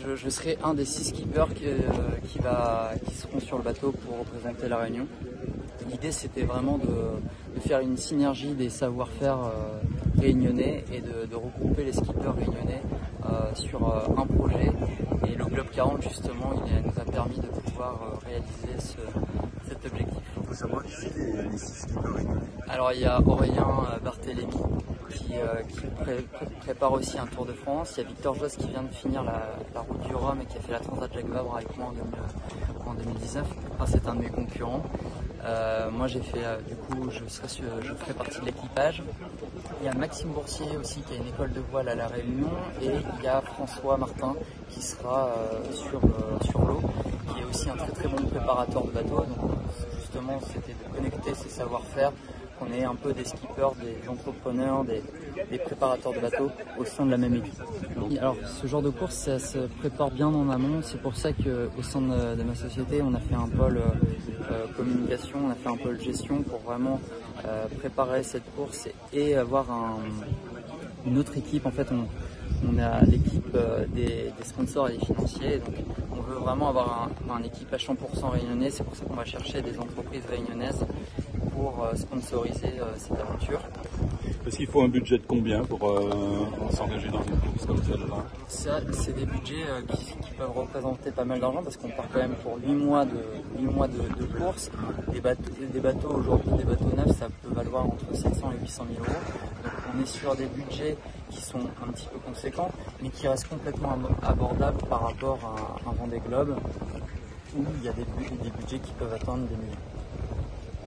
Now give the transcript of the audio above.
Je serai un des 6 skippers qui seront sur le bateau pour représenter la Réunion. L'idée, c'était vraiment de faire une synergie des savoir-faire réunionnais et de regrouper les skippers réunionnais sur un projet. Et le Globe 40, justement, il nous a permis de pouvoir réaliser cet objectif. Il faut savoir qui c'est les 6 skippers réunionnais. Alors, il y a Aurélien Barthélémy qui prépare aussi un Tour de France. Il y a Victor Josse qui vient de finir la route du Rhum et qui a fait la Transat Jacques Vabre avec moi en 2019. Enfin, c'est un de mes concurrents. Moi j'ai fait, du coup je ferai partie de l'équipage. Il y a Maxime Boursier aussi qui a une école de voile à La Réunion, et il y a François Martin qui sera sur l'eau, qui est aussi un très bon préparateur de bateau. Donc justement c'était de connecter ces savoir-faire, qu'on ait un peu des skippers, des entrepreneurs, des préparateurs de bateaux au sein de la même équipe. Alors ce genre de course, ça se prépare bien en amont. C'est pour ça qu'au sein de ma société, on a fait un pôle communication, on a fait un pôle gestion pour vraiment préparer cette course et avoir une autre équipe. En fait, on a l'équipe des sponsors et des financiers, donc on veut vraiment avoir un équipe à 100% réunionnais. C'est pour ça qu'on va chercher des entreprises réunionnaises pour sponsoriser cette aventure. Est-ce qu'il faut un budget de combien pour s'engager dans une course comme celle-là? Ça, c'est des budgets qui peuvent représenter pas mal d'argent, parce qu'on part quand même pour 8 mois de course. Des bateaux aujourd'hui, des bateaux neufs, ça peut valoir entre 700 et 800 000 euros. Donc on est sur des budgets qui sont un petit peu conséquents, mais qui restent complètement abordables par rapport à un Vendée Globe, où il y a des budgets qui peuvent atteindre des millions.